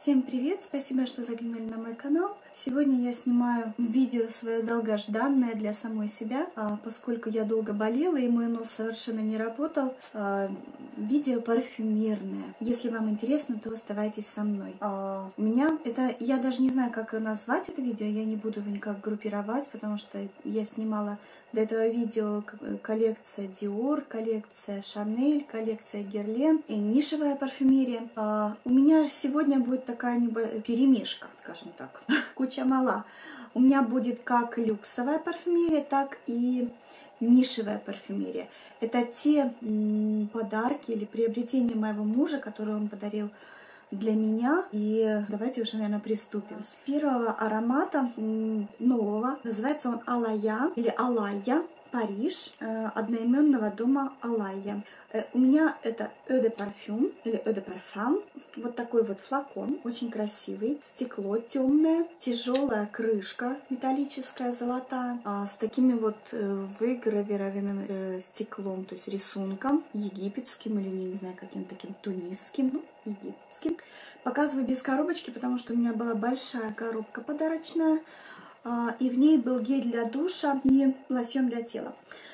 Всем привет! Спасибо, что заглянули на мой канал. Сегодня я снимаю видео свое долгожданное для самой себя, поскольку я долго болела и мой нос совершенно не работал. Видео парфюмерное. Если вам интересно, то оставайтесь со мной. У меня это, я даже не знаю, как назвать это видео, я не буду его никак группировать, потому что я снимала до этого видео коллекция Dior, коллекция Chanel, коллекция Guerlain и нишевая парфюмерия. У меня сегодня будет такая перемешка, скажем так, куча мала. У меня будет как люксовая парфюмерия, так и нишевая парфюмерия. Это те подарки или приобретения моего мужа, которые он подарил для меня. И давайте уже, наверное, приступим. С первого аромата нового, называется он Алая или Алая, Париж, одноименного дома Алая. У меня это Eau de Parfum или Eau de Parfum. Вот такой вот флакон, очень красивый. Стекло темное, тяжелая крышка металлическая, золотая, с такими вот выгравированным стеклом, то есть рисунком египетским или, не знаю, каким таким тунисским, ну, египетским. Показываю без коробочки, потому что у меня была большая коробка подарочная, и в ней был гель для душа и лосьон для тела.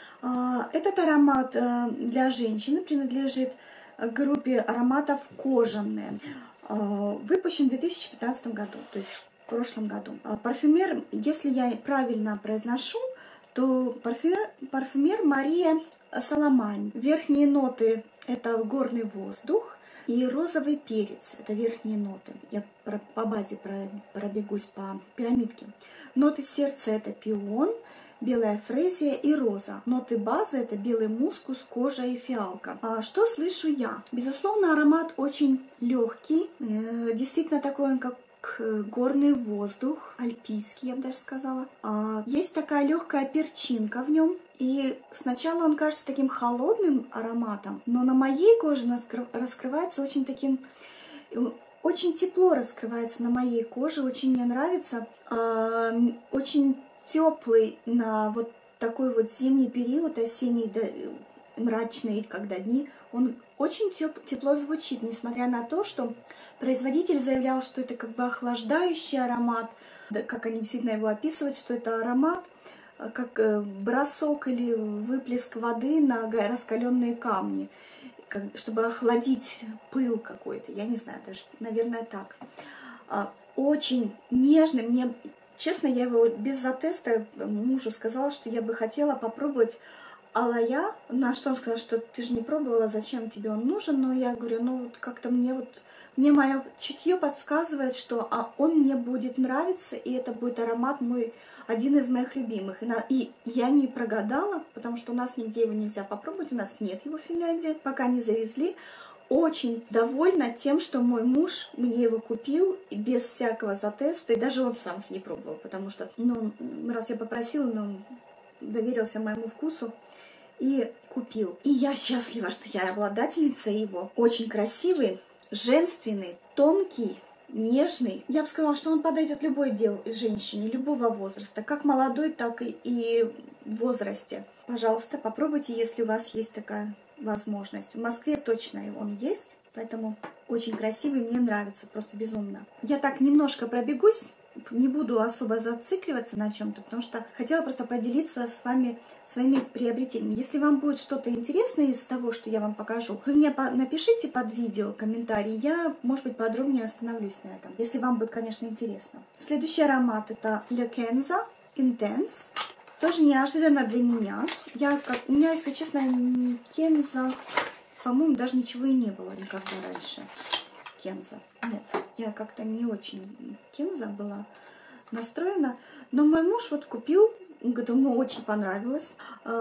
Этот аромат для женщины принадлежит группе ароматов кожаные. Выпущен в 2015 году, то есть в прошлом году. Парфюмер, если я правильно произношу, то парфюмер Мария Соломань. Верхние ноты — это горный воздух и розовый перец. Это верхние ноты. Я по базе пробегусь по пирамидке. Ноты сердца — это пион, белая фрезия и роза. Ноты базы — это белый мускус, кожа и фиалка. Что слышу я? Безусловно, аромат очень легкий. Действительно такой он, как горный воздух, альпийский, я бы даже сказала. Есть такая легкая перчинка в нем. И сначала он кажется таким холодным ароматом, но на моей коже он раскрывается очень таким... Очень тепло раскрывается на моей коже, очень мне нравится. Очень теплый на вот такой вот зимний период, осенний, мрачные, когда дни, он очень тепло звучит, несмотря на то, что производитель заявлял, что это как бы охлаждающий аромат, как они действительно его описывают, что это аромат, как бросок или выплеск воды на раскаленные камни, чтобы охладить пыл какой-то, я не знаю, даже, наверное, так. Очень нежный, мне, честно, я его без затеста мужу сказала, что я бы хотела попробовать Алая, на что он сказал, что ты же не пробовала, зачем тебе он нужен, но я говорю, ну вот как-то мне мое чутье подсказывает, что он мне будет нравиться, и это будет аромат мой, один из моих любимых. И я не прогадала, потому что у нас нигде его нельзя попробовать, у нас нет его в Финляндии, пока не завезли. Очень довольна тем, что мой муж мне его купил без всякого затеста, и даже он сам не пробовал, потому что, ну, раз я попросила, но доверился моему вкусу и купил. И я счастлива, что я обладательница его. Очень красивый, женственный, тонкий, нежный. Я бы сказала, что он подойдет любой женщине, любого возраста, как молодой, так и в возрасте. Пожалуйста, попробуйте, если у вас есть такая возможность. В Москве точно он есть, поэтому очень красивый, мне нравится, просто безумно. Я так немножко пробегусь, не буду особо зацикливаться на чем-то, потому что хотела просто поделиться с вами своими приобретениями. Если вам будет что-то интересное из того, что я вам покажу, вы мне напишите под видео комментарий, я, может быть, подробнее остановлюсь на этом, если вам будет, конечно, интересно. Следующий аромат — это Le Kenza Intense. Тоже неожиданно для меня. У меня, если честно, Kenza, по-моему, даже ничего и не было никогда раньше. Kenza. Нет, я как-то не очень Kenza была настроена. Но мой муж вот купил, ему очень понравилось.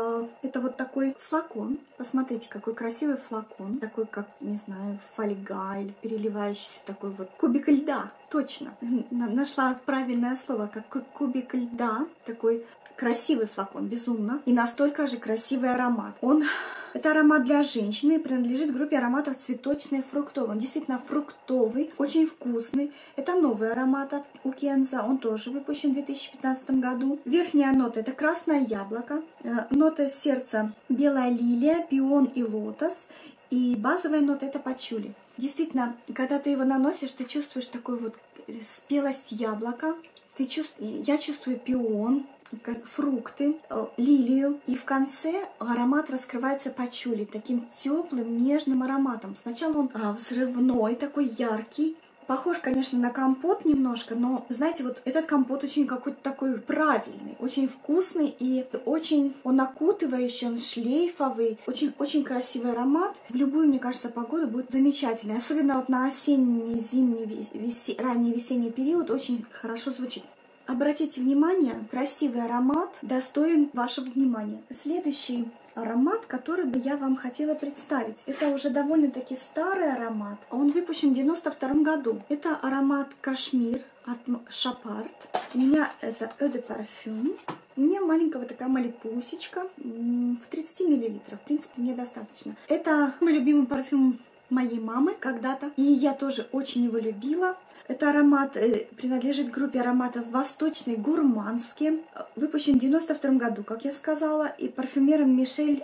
Это вот такой флакон. Посмотрите, какой красивый флакон. Такой, как, не знаю, фольга или переливающийся такой вот кубик льда. Точно. Нашла правильное слово, как кубик льда. Такой красивый флакон, безумно. И настолько же красивый аромат. Это аромат для женщины и принадлежит группе ароматов цветочный и фруктовый. Он действительно фруктовый, очень вкусный. Это новый аромат у Kenza, он тоже выпущен в 2015 году. Верхняя нота — это красное яблоко. Нота сердца — белая лилия, пион и лотос. И базовая нота — это пачули. Действительно, когда ты его наносишь, ты чувствуешь такую вот спелость яблока. Я чувствую пион, фрукты, лилию. И в конце аромат раскрывается пачули таким теплым, нежным ароматом. Сначала он взрывной, такой яркий. Похож, конечно, на компот немножко, но, знаете, вот этот компот очень какой-то такой правильный, очень вкусный и очень он окутывающий, он шлейфовый, очень красивый аромат. В любую, мне кажется, погоду будет замечательный. Особенно вот на осенний, зимний, ранний весенний период очень хорошо звучит. Обратите внимание, красивый аромат достоин вашего внимания. Следующий аромат, который бы я вам хотела представить. Это уже довольно-таки старый аромат. Он выпущен в 92 году. Это аромат Кашмир от Шапарт. У меня это Eau de Parfum. У меня маленькая вот такая малипусечка в 30 мл. В принципе, мне достаточно. Это мой любимый парфюм моей мамы когда-то. И я тоже очень его любила. Это аромат принадлежит группе ароматов «Восточный гурманский». Выпущен в 92 году, как я сказала. И парфюмером Мишель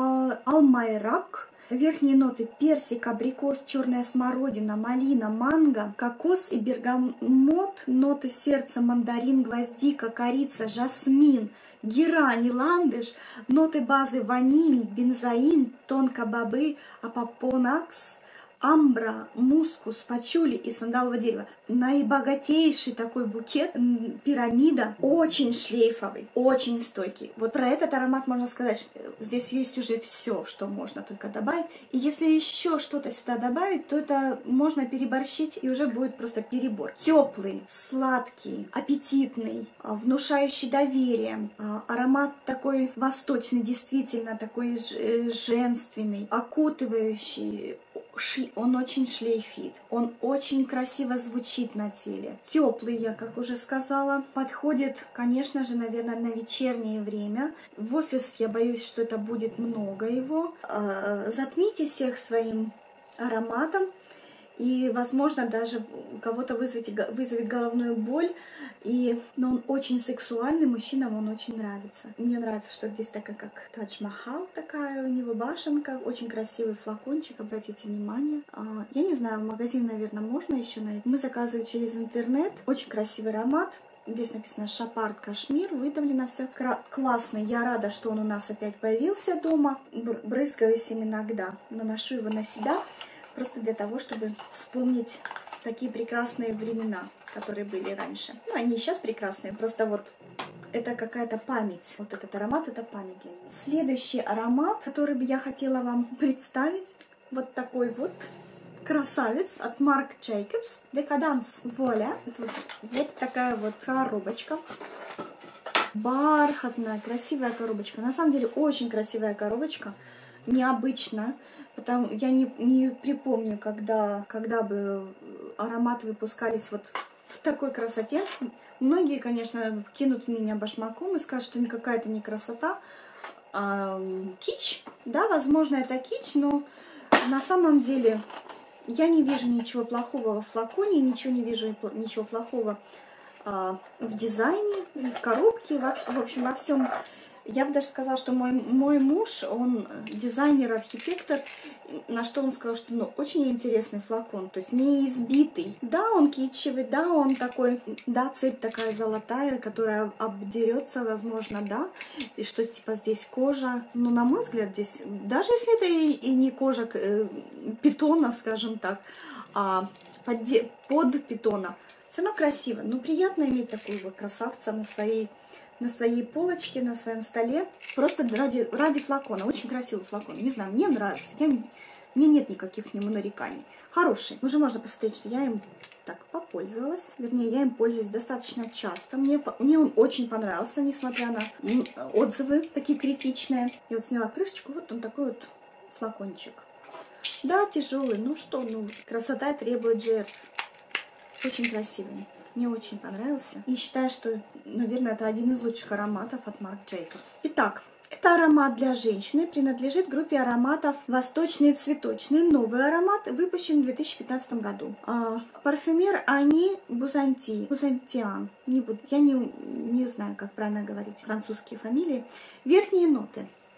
Алмайрак. Верхние ноты: персик, абрикос, черная смородина, малина, манго, кокос и бергамот. Ноты сердца: мандарин, гвоздика, корица, жасмин, герань, ландыш. Ноты базы: ваниль, бензоин, тонко-бобы, апопонакс, амбра, мускус, пачули и сандаловое дерево. Наибогатейший такой букет, пирамида, очень шлейфовый, очень стойкий. Вот про этот аромат можно сказать, что здесь есть уже все, что можно только добавить. И если еще что-то сюда добавить, то это можно переборщить, и уже будет просто перебор. Теплый, сладкий, аппетитный, внушающий доверие. Аромат такой восточный, действительно такой женственный, окутывающий. Он очень шлейфит, он очень красиво звучит на теле. Теплый, я как уже сказала, подходит, конечно же, наверное, на вечернее время. В офис я боюсь, что это будет много его. Затмите всех своим ароматом. И, возможно, даже у кого-то вызовет головную боль. Но он очень сексуальный, мужчинам он очень нравится. Мне нравится, что здесь такая, как Тадж-Махал, такая у него башенка. Очень красивый флакончик, обратите внимание. Я не знаю, в магазин, наверное, можно еще найти. Мы заказывали через интернет. Очень красивый аромат. Здесь написано Шапарт Кашмир, выдавлено все. Классный, я рада, что он у нас опять появился дома. Брызгаюсь им иногда, наношу его на себя. Просто для того, чтобы вспомнить такие прекрасные времена, которые были раньше. Ну, они и сейчас прекрасные, просто вот это какая-то память. Вот этот аромат — это память для меня. Следующий аромат, который бы я хотела вам представить, вот такой вот красавец от Marc Jacobs, Decadence. Вуаля. Вот такая вот коробочка. Бархатная, красивая коробочка. На самом деле, очень красивая коробочка. Необычно. Я не припомню, когда бы ароматы выпускались вот в такой красоте. Многие, конечно, кинут меня башмаком и скажут, что никакая это не красота, а кич. Да, возможно, это кич, но на самом деле я не вижу ничего плохого во флаконе, не вижу ничего плохого в дизайне, в коробке, в общем, во всем. Я бы даже сказала, что мой муж, он дизайнер, архитектор, на что он сказал, что очень интересный флакон, то есть не избитый. Да, он китчевый, да, он такой, да, цепь такая золотая, которая обдерется, возможно, да, и что типа здесь кожа. Но на мой взгляд, здесь, даже если это и не кожа питона, скажем так, а под питона, все равно красиво. Но приятно иметь такого вот красавца на своей полочке, на своем столе. Просто ради флакона. Очень красивый флакон. Не знаю, мне нравится. Мне нет никаких к нему нареканий. Хороший. Уже можно посмотреть, что я им так попользовалась. Вернее, я им пользуюсь достаточно часто. Мне он очень понравился, несмотря на отзывы такие критичные. Я вот сняла крышечку. Вот он такой вот флакончик. Да, тяжелый. Красота требует жертв. Очень красивый. Мне очень понравился. И считаю, что, наверное, это один из лучших ароматов от Marc Jacobs. Итак, это аромат для женщины. Принадлежит группе ароматов «Восточные цветочные». Новый аромат, выпущен в 2015 году. Парфюмер Ани Бузантиан. Я не знаю, как правильно говорить французские фамилии. Верхние ноты: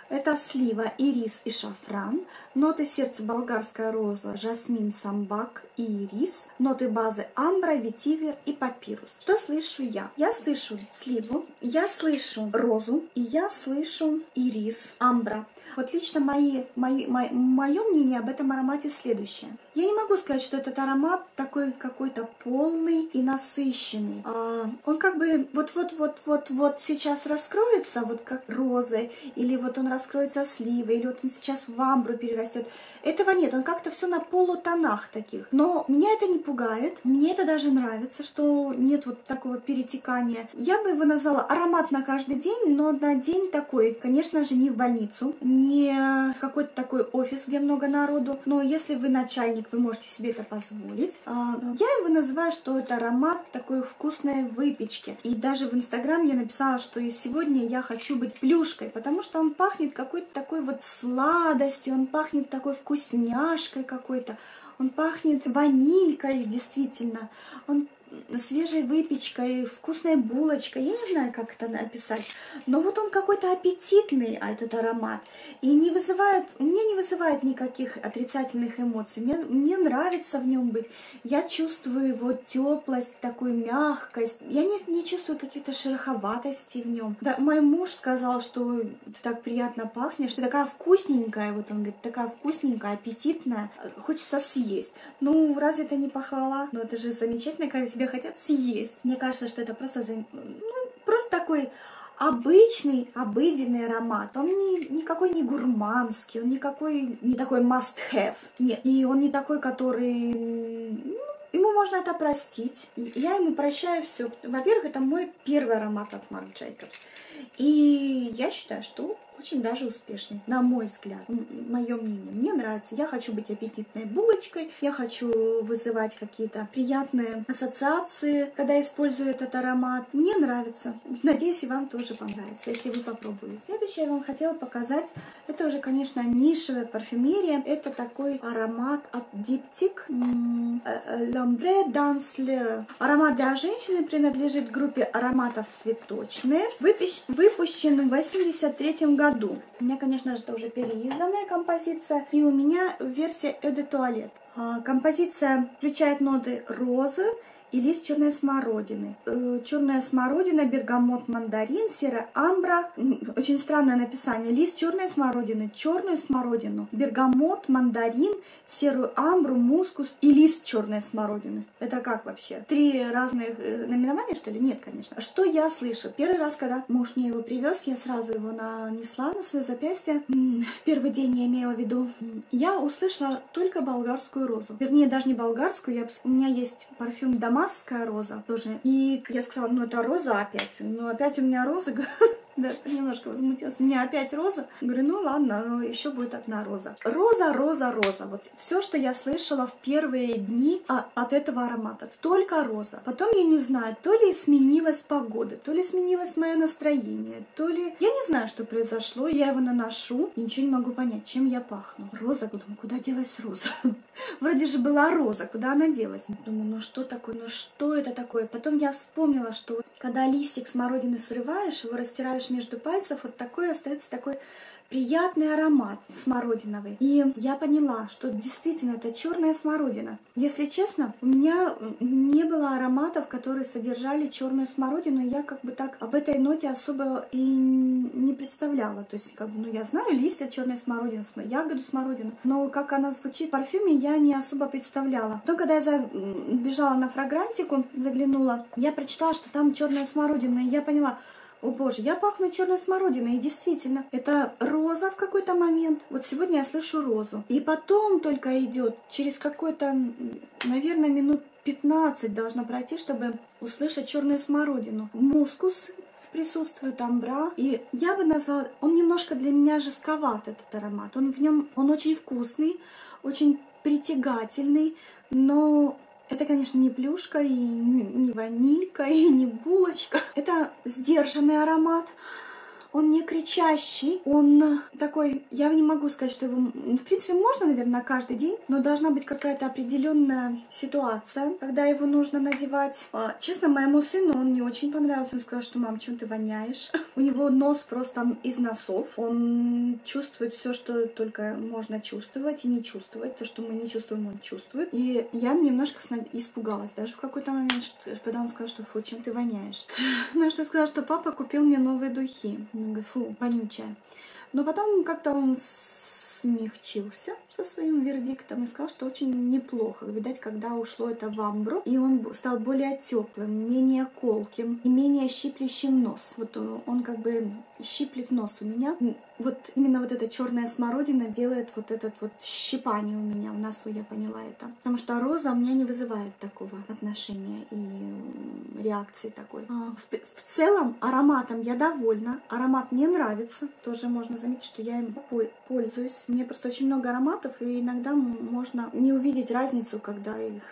Это слива, ирис и шафран. Ноты сердца болгарская роза, жасмин, самбак и ирис. Ноты базы амбра, ветивер и папирус. Что слышу я? Я слышу сливу, я слышу розу и я слышу ирис, амбра. Вот лично мое мнение об этом аромате следующее. Я не могу сказать, что этот аромат такой какой-то полный и насыщенный. Он как бы вот сейчас раскроется, вот как розы, или вот он раскроется сливой, или вот он сейчас в амбру перерастет. Этого нет, он как-то все на полутонах таких. Но меня это не пугает, мне это даже нравится, что нет вот такого перетекания. Я бы его назвала аромат на каждый день, но на день такой, конечно же, не в больницу, не какой-то такой офис, где много народу, но если вы начальник, вы можете себе это позволить. Я его называю, что это аромат такой вкусной выпечки. И даже в Инстаграм я написала, что и сегодня я хочу быть плюшкой, потому что он пахнет какой-то такой вот сладостью, он пахнет такой вкусняшкой какой-то, он пахнет ванилькой, действительно, он свежей выпечкой, вкусной булочкой, я не знаю, как это описать, но вот он какой-то аппетитный, этот аромат, и не вызывает, у меня не вызывает никаких отрицательных эмоций, мне нравится в нем быть, я чувствую его теплость, такую мягкость, я не чувствую каких-то шероховатостей в нем. Да, мой муж сказал, что ты так приятно пахнешь, ты такая вкусненькая, вот он говорит, такая вкусненькая, аппетитная, хочется съесть. Ну, разве это не похвала? Ну, это же замечательно, когда тебя хотят съесть. Мне кажется, что это просто, просто такой обычный, обыденный аромат. Он никакой не гурманский, он никакой не такой must-have. Нет, и он не такой, который... Ему можно это простить. Я ему прощаю все. Во-первых, это мой первый аромат от Marc Jacobs. И я считаю, что очень даже успешный, на мой взгляд, мое мнение. Мне нравится. Я хочу быть аппетитной булочкой, я хочу вызывать какие-то приятные ассоциации, когда использую этот аромат. Мне нравится. Надеюсь, и вам тоже понравится, если вы попробуете. Следующее я вам хотела показать, это уже, конечно, нишевая парфюмерия. Это такой аромат от Diptyque L'Ombre dans le. Аромат для женщины принадлежит группе ароматов цветочные. Выпущен в 1983 году. У меня, конечно же, это уже переизданная композиция, и у меня версия Eau de Toilette. Композиция включает ноты розы и лист черной смородины. Черная смородина, бергамот, мандарин, серая амбра. Очень странное написание. Лист черной смородины, черную смородину, бергамот, мандарин, серую амбру, мускус и лист черной смородины. Это как вообще? 3 разных наименования, что ли? Нет, конечно. Что я слышу? Первый раз, когда муж мне его привез, я сразу его нанесла на свое запястье. В первый день я имела в виду. Я услышала только болгарскую розу. Вернее, даже не болгарскую. У меня есть парфюм дамасская роза тоже. И я сказала, ну это роза опять. Ну опять у меня роза. Даже так немножко возмутилась. У меня опять роза. Говорю, ну ладно, но еще будет одна роза. Роза, роза, роза. Вот все, что я слышала в первые дни от этого аромата. Только роза. Потом, я не знаю, то ли сменилась погода, то ли сменилось мое настроение, то ли... Я не знаю, что произошло. Я его наношу и ничего не могу понять, чем я пахну. Роза, думаю, куда делась роза? Вроде же была роза, куда она делась? Думаю, ну что такое, ну что это такое? Потом я вспомнила, что когда листик смородины срываешь, его растираешь между пальцев, вот такой остается такой приятный аромат смородиновый. И я поняла, что действительно это черная смородина. Если честно, у меня не было ароматов, которые содержали черную смородину, и я как бы так об этой ноте особо и не представляла. То есть, как бы, ну я знаю листья черной смородины, ягоду смородины, но как она звучит в парфюме, я не особо представляла. Потом, когда я забежала на фрагрантику, заглянула, я прочитала, что там черная смородина, и я поняла, о боже, я пахну черной смородиной, и действительно, это роза в какой-то момент. Вот сегодня я слышу розу. И потом только идет, через какой-то, наверное, минут 15 должно пройти, чтобы услышать черную смородину. Мускус присутствует, амбра. И я бы назвала, он немножко для меня жестковат, этот аромат. Он очень вкусный, очень притягательный, но... Это, конечно, не плюшка, и не ванилька, и не булочка. Это сдержанный аромат. Он не кричащий, он такой, я не могу сказать, что его, в принципе, можно, наверное, каждый день, но должна быть какая-то определенная ситуация, когда его нужно надевать. Честно, моему сыну он не очень понравился. Он сказал, что, мам, чем ты воняешь? У него нос просто из носов. Он чувствует все, что только можно чувствовать и не чувствовать. То, что мы не чувствуем, он чувствует. И я немножко испугалась. Даже в какой-то момент, когда он сказал, что фу, чем ты воняешь? На что я сказала, что папа купил мне новые духи. Он говорит, фу, вонючая. Но потом как-то он смягчился со своим вердиктом и сказал, что очень неплохо. Видать, когда ушло это в амбру, и он стал более теплым, менее колким и менее щиплящим нос. Вот он как бы щиплет нос у меня. Вот именно вот эта черная смородина делает вот этот вот щипание у меня в носу, я поняла это. Потому что роза у меня не вызывает такого отношения и реакции такой. В целом ароматом я довольна. Аромат мне нравится. Тоже можно заметить, что я им пользуюсь. Мне просто очень много ароматов, и иногда можно не увидеть разницу, когда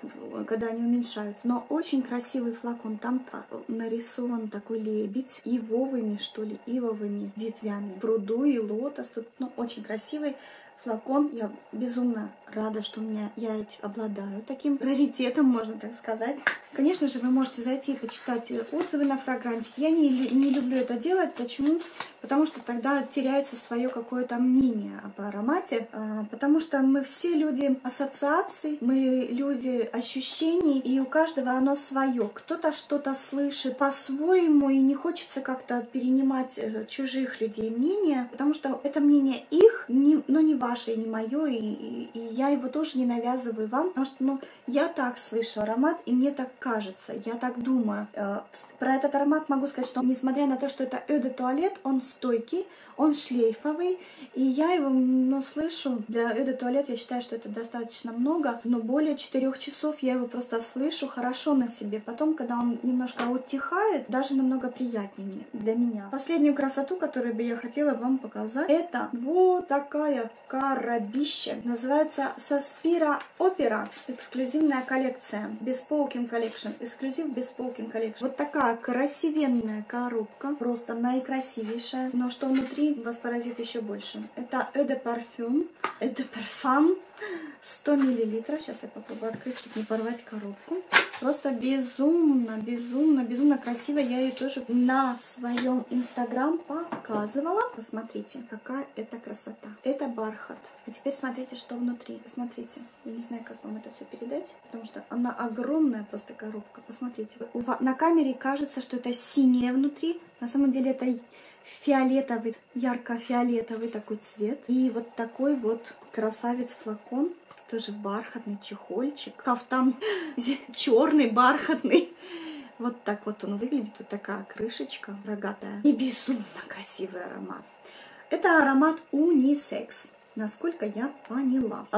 они уменьшаются. Но очень красивый флакон. Там нарисован такой лебедь ивовыми, что ли, ивовыми ветвями. В пруду и лотос. Тут, очень красивый флакон. Я безумно рада, что я обладаю таким раритетом, можно так сказать. Конечно же, вы можете зайти и почитать отзывы на фрагрантик. Я не люблю это делать. Почему? Потому что тогда теряется свое какое-то мнение об аромате. Потому что мы все люди ассоциаций, мы люди ощущений, и у каждого оно свое. Кто-то что-то слышит по-своему, и не хочется как-то перенимать чужих людей мнения, потому что это мнение их, но не ваше и не мое, и я его тоже не навязываю вам, потому что я так слышу аромат, и мне так кажется, я так думаю. Про этот аромат могу сказать, что несмотря на то, что это Eau de Toilette, он стойкий, он шлейфовый, и я его слышу. Для Eau de Toilette я считаю, что это достаточно много, но более 4 часов я его просто слышу хорошо на себе. Потом, когда он немножко утихает, даже намного приятнее для меня. Последнюю красоту, которую бы я хотела вам показать, это вот такая коробища. Называется Sospira Opera. Эксклюзивная коллекция. Bespoken Collection. Эксклюзив Bespoken Collection. Вот такая красивенная коробка. Просто наикрасивейшая. Но что внутри вас поразит еще больше. Это Eau de Parfum. Eau de Parfum. 100 мл. Сейчас я попробую открыть, чтобы не порвать коробку. Просто безумно, безумно, безумно красиво. Я ее тоже на своем инстаграм показывала. Посмотрите, какая это красота. Это бархат. А теперь смотрите, что внутри. Посмотрите. Я не знаю, как вам это все передать, потому что она огромная просто коробка. Посмотрите. На камере кажется, что это синее внутри. На самом деле это фиолетовый, ярко-фиолетовый такой цвет. И вот такой вот красавец-флакон. Тоже бархатный чехольчик. Кафтан черный, бархатный. Вот так вот он выглядит. Вот такая крышечка рогатая. И безумно красивый аромат. Это аромат унисекс, насколько я поняла.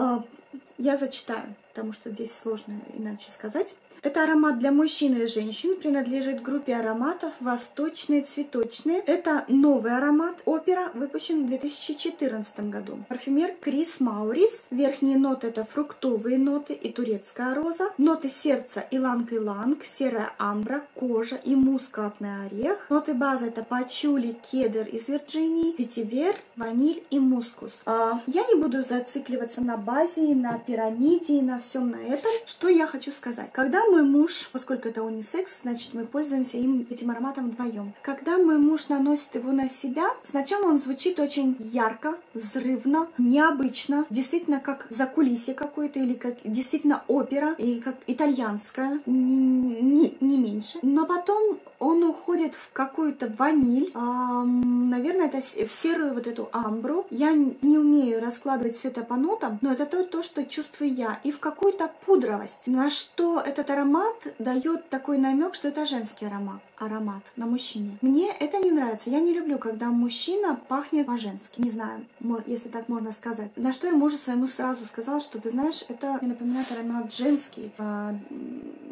Я зачитаю, потому что здесь сложно иначе сказать. Это аромат для мужчин и женщин, принадлежит группе ароматов восточные цветочные. Это новый аромат Опера, выпущен в 2014 году. Парфюмер Крис Маурис. Верхние ноты это фруктовые ноты и турецкая роза. Ноты сердца иланг-иланг, серая амбра, кожа и мускатный орех. Ноты базы это пачули, кедр из Вирджинии, ветивер, ваниль и мускус. Я не буду зацикливаться на базе, на пирамиде и на всем на этом. Что я хочу сказать? Когда мой муж, поскольку это унисекс, значит мы пользуемся этим ароматом вдвоем. Когда мой муж наносит его на себя, сначала он звучит очень ярко, взрывно, необычно, действительно как закулисье какое-то или как действительно опера, и как итальянская, не меньше. Но потом он уходит в какую-то ваниль, наверное, это в серую вот эту амбру. Я не умею раскладывать все это по нотам, но это то, что чувствую я. И в какую-то пудровость, на что этот аромат дает такой намек, что это женский аромат на мужчине. Мне это не нравится. Я не люблю, когда мужчина пахнет по-женски. Не знаю, если так можно сказать. На что я мужу своему сразу сказала, что ты знаешь, это мне напоминает аромат женский.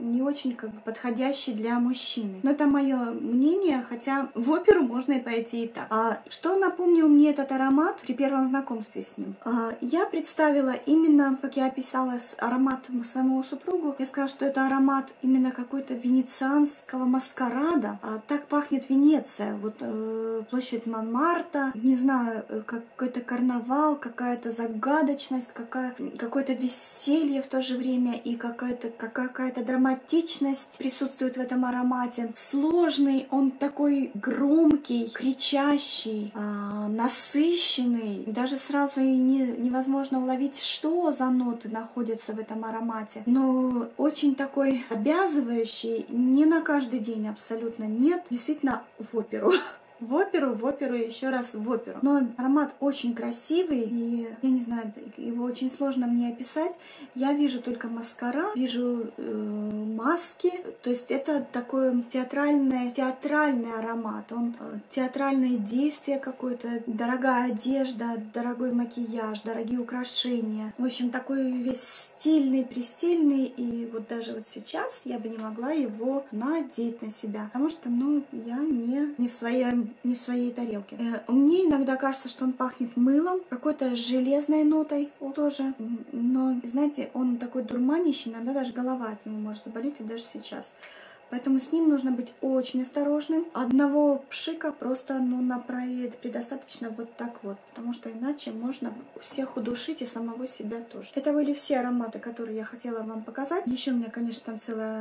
не очень как бы подходящий для мужчины. Но это мое мнение, хотя в оперу можно и пойти и так. Что напомнил мне этот аромат при первом знакомстве с ним? Я представила именно, как я описала аромат своему супругу, я сказала, что это аромат именно какой-то венецианского маскарада. Так пахнет Венеция. Вот площадь Монмартра, не знаю, какой-то карнавал, какая-то загадочность, какое-то веселье в то же время и какая-то драматичность присутствует в этом аромате. Сложный, он такой громкий, кричащий, насыщенный. Даже сразу и невозможно уловить, что за ноты находятся в этом аромате. Но очень такой обязывающий, не на каждый день абсолютно нет. Действительно, в оперу. В оперу, еще раз в оперу. Но аромат очень красивый, и я не знаю, его очень сложно мне описать. Я вижу только маскара, вижу маски, то есть это такой театральный аромат. Он театральное действие какое-то, дорогая одежда, дорогой макияж, дорогие украшения. В общем, такой весь стильный, престильный, и вот даже вот сейчас я бы не могла его надеть на себя, потому что, я не в своей тарелке. Мне иногда кажется, что он пахнет мылом, какой-то железной нотой тоже, но, знаете, он такой дурманящий, иногда даже голова от него может заболеть, и даже сейчас. Поэтому с ним нужно быть очень осторожным. Одного пшика просто, предостаточно вот так вот, потому что иначе можно всех удушить и самого себя тоже. Это были все ароматы, которые я хотела вам показать. Еще у меня, конечно, там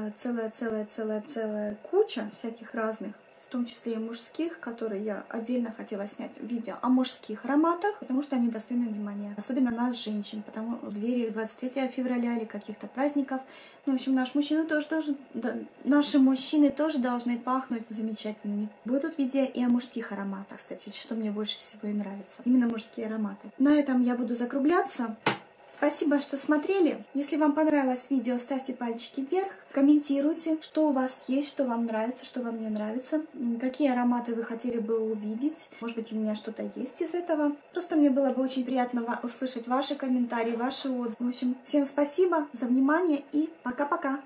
целая куча всяких разных, в том числе и мужских, которые я отдельно хотела снять видео о мужских ароматах, потому что они достойны внимания. Особенно нас, женщин, потому в двери 23 февраля или каких-то праздников. В общем, наши мужчины тоже должны пахнуть замечательными. Будут видео и о мужских ароматах, кстати, что мне больше всего и нравится. Именно мужские ароматы. На этом я буду закругляться. Спасибо, что смотрели. Если вам понравилось видео, ставьте пальчики вверх, комментируйте, что у вас есть, что вам нравится, что вам не нравится, какие ароматы вы хотели бы увидеть. Может быть, у меня что-то есть из этого. Просто мне было бы очень приятно услышать ваши комментарии, ваши отзывы. В общем, всем спасибо за внимание и пока-пока.